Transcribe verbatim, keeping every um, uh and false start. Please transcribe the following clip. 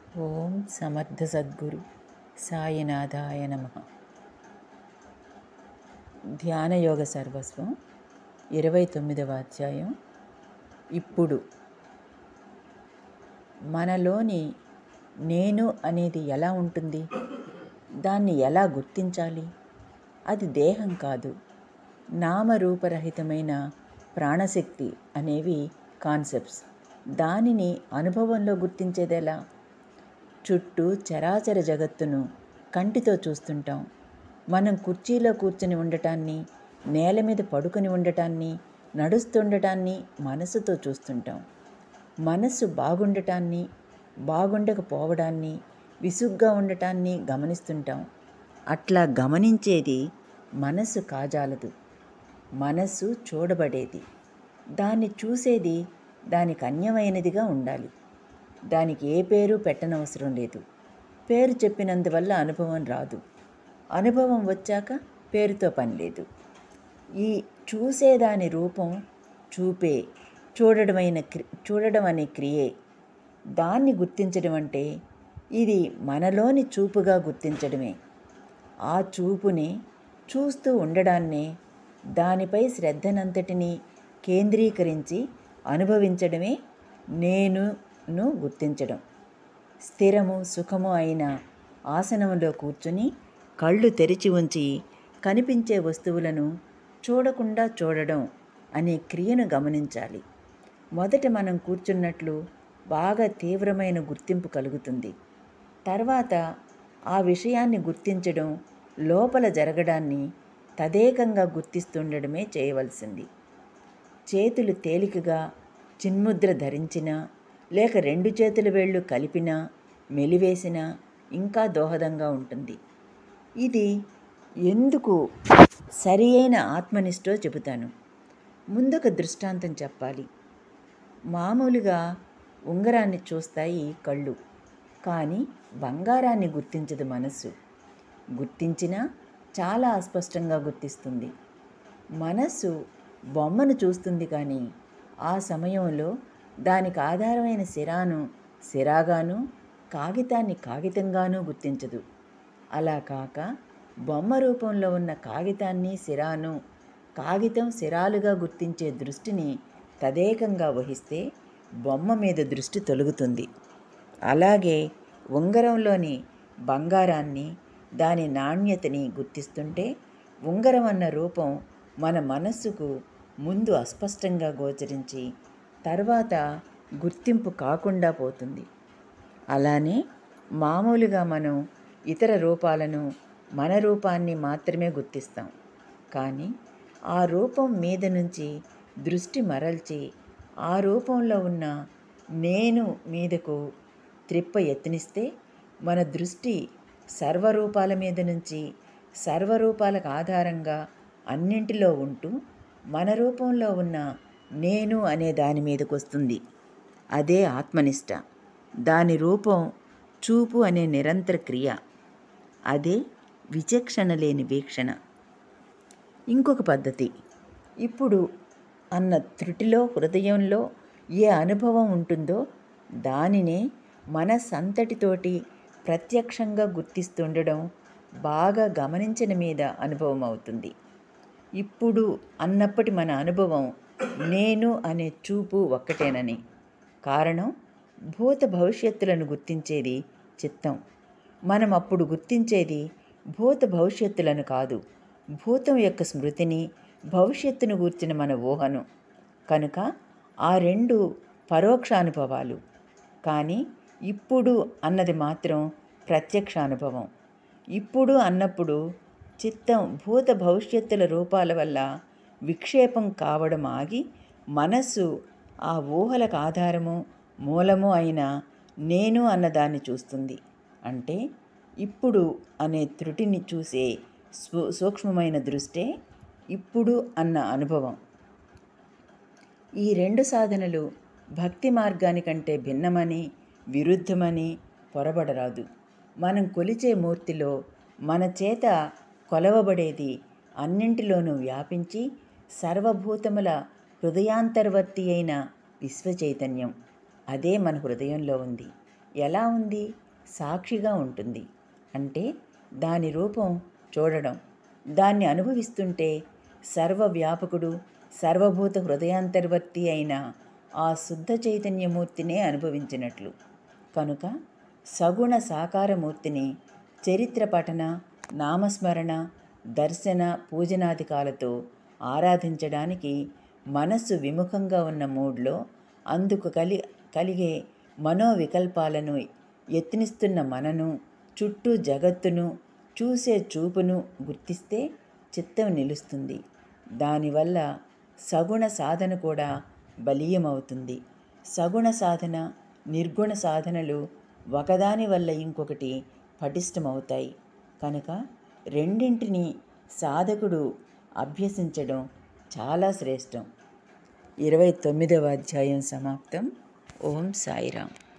ఓం సమర్థ సద్గురు సాయినాథాయ నమః. ధ్యానయోగ సర్వస్వం ఇరవై తొమ్మిదవ అధ్యాయం. ఇప్పుడు మనలోని నేను అనేది ఎలా ఉంటుంది, దాన్ని ఎలా గుర్తించాలి? అది దేహం కాదు, నామరూపరహితమైన ప్రాణశక్తి అనేవి కాన్సెప్ట్స్. దానిని అనుభవంలో గుర్తించేదెలా? చుట్టూ చరాచర జగత్తును కంటితో చూస్తుంటాం. మనం కుర్చీలో కూర్చుని ఉండటాన్ని, నేల మీద పడుకొని ఉండటాన్ని, నడుస్తుండటాన్ని మనసుతో చూస్తుంటాం. మనస్సు బాగుండటాన్ని, బాగుండకపోవడాన్ని, విసుగ్గా ఉండటాన్ని గమనిస్తుంటాం. అట్లా గమనించేది మనస్సు కాజాలదు. మనస్సు చూడబడేది. దాన్ని చూసేది దానికి అన్యమైనదిగా ఉండాలి. దానికి ఏ పేరు పెట్టనవసరం లేదు. పేరు చెప్పినందువల్ల అనుభవం రాదు. అనుభవం వచ్చాక పేరుతో పని లేదు. ఈ చూసేదాని రూపం చూపే, చూడడమైన క్రి చూడడం అనే క్రియే. దాన్ని గుర్తించడం అంటే ఇది మనలోని చూపుగా గుర్తించడమే. ఆ చూపుని చూస్తూ ఉండడాన్నే, దానిపై శ్రద్ధనంతటినీ కేంద్రీకరించి అనుభవించడమే నేనును గుర్తించడం. స్థిరము సుఖము అయిన ఆసనంలో కూర్చుని కళ్ళు తెరిచి ఉంచి కనిపించే వస్తువులను చూడకుండా చూడడం అనే క్రియను గమనించాలి. మొదట మనం కూర్చున్నట్లు బాగా తీవ్రమైన గుర్తింపు కలుగుతుంది. తర్వాత ఆ విషయాన్ని గుర్తించడం, లోపల జరగడాన్ని తదేకంగా గుర్తిస్తుండడమే చేయవలసింది. చేతులు తేలికగా చిన్ముద్ర ధరించినా, లేక రెండు చేతుల వేళ్ళు కలిపినా, మెలివేసినా ఇంకా దోహదంగా ఉంటుంది. ఇది ఎందుకు సరి అయిన ఆత్మనిష్టో చెబుతాను. ముందొక దృష్టాంతం చెప్పాలి. మామూలుగా ఉంగరాన్ని చూస్తాయి కళ్ళు, కానీ బంగారాన్ని గుర్తించదు మనస్సు. గుర్తించినా చాలా అస్పష్టంగా గుర్తిస్తుంది. మనస్సు బొమ్మను చూస్తుంది, కానీ ఆ సమయంలో దానికి ఆధారమైన సిరాను సిరాగాను, కాగితాన్ని కాగితంగానూ గుర్తించదు. అలా కాక బొమ్మ రూపంలో ఉన్న కాగితాన్ని సిరాను, కాగితం సిరాలుగా గుర్తించే దృష్టిని తదేకంగా వహిస్తే బొమ్మ మీద దృష్టి తొలుగుతుంది. అలాగే ఉంగరంలోని బంగారాన్ని, దాని నాణ్యతని గుర్తిస్తుంటే ఉంగరం అన్న రూపం మన మనస్సుకు ముందు అస్పష్టంగా గోచరించి తర్వాత గుర్తింపు కాకుండా పోతుంది. అలానే మామూలుగా మనం ఇతర రూపాలను, మన రూపాన్ని మాత్రమే గుర్తిస్తాం. కానీ ఆ రూపం మీద నుంచి దృష్టి మరల్చి ఆ రూపంలో ఉన్న నేను మీదకు త్రిప్ప యత్నిస్తే మన దృష్టి సర్వరూపాల మీద నుంచి సర్వరూపాలకు ఆధారంగా అన్నింటిలో ఉంటూ మన రూపంలో ఉన్న నేను అనే దాని మీదకు వస్తుంది. అదే ఆత్మనిష్ట. దాని రూపం చూపు అనే నిరంతర క్రియ. అదే విచక్షణ లేని వీక్షణ. ఇంకొక పద్ధతి. ఇప్పుడు అన్న త్రుటిలో హృదయంలో ఏ అనుభవం ఉంటుందో దానినే మనసంతటితోటి ప్రత్యక్షంగా గుర్తిస్తుండడం బాగా గమనించిన మీద అనుభవం అవుతుంది. ఇప్పుడు అన్నప్పటి మన అనుభవం నేను అనే చూపు ఒక్కటేనని. కారణం, భూత భవిష్యత్తులను గుర్తించేది చిత్తం. మనం అప్పుడు గుర్తించేది భూత భవిష్యత్తులను కాదు, భూతం యొక్క స్మృతిని, భవిష్యత్తును గూర్చిన మన ఊహను. కనుక ఆ రెండు పరోక్షానుభవాలు. కానీ ఇప్పుడు అన్నది మాత్రం ప్రత్యక్ష అనుభవం. ఇప్పుడు అన్నప్పుడు చిత్తం భూత భవిష్యత్తుల రూపాల వల్ల విక్షేపం కావడం ఆగి మనస్సు ఆ ఊహలకు ఆధారము, మూలము అయిన నేను అన్నదాన్ని చూస్తుంది. అంటే ఇప్పుడు అనే త్రుటిని చూసే సూక్ష్మమైన దృష్టే ఇప్పుడు అన్న అనుభవం. ఈ రెండు సాధనలు భక్తి మార్గానికంటే భిన్నమని, విరుద్ధమని పొరబడరాదు. మనం కొలిచే మూర్తిలో మన చేత కొలవబడేది అన్నింటిలోనూ వ్యాపించి సర్వభూతముల హృదయాంతర్వర్తి అయిన విశ్వచైతన్యం. అదే మన హృదయంలో ఉంది. ఎలా ఉంది? సాక్షిగా ఉంటుంది. అంటే దాని రూపం చూడడం, దాన్ని అనుభవిస్తుంటే సర్వవ్యాపకుడు, సర్వభూత హృదయాంతర్వర్తి అయిన ఆ శుద్ధ చైతన్యమూర్తినే అనుభవించినట్లు. కనుక సగుణ సాకారమూర్తిని చరిత్ర పఠన, నామస్మరణ, దర్శన, పూజనాదికాలతో ఆరాధించడానికి మనస్సు విముఖంగా ఉన్న మూడ్లో అందుకు కలి కలిగే మనోవికల్పాలను యత్నిస్తున్న మనను, చుట్టూ జగత్తును చూసే చూపును గుర్తిస్తే చిత్తం నిలుస్తుంది. దానివల్ల సగుణ సాధన కూడా బలీయమవుతుంది. సగుణ సాధన, నిర్గుణ సాధనలు ఒకదాని వల్ల ఇంకొకటి పటిష్టమవుతాయి. కనుక రెండింటినీ సాధకుడు అభ్యసించడం చాలా శ్రేష్టం. ఇరవై తొమ్మిదవ అధ్యాయం సమాప్తం. ఓం సాయిరాం.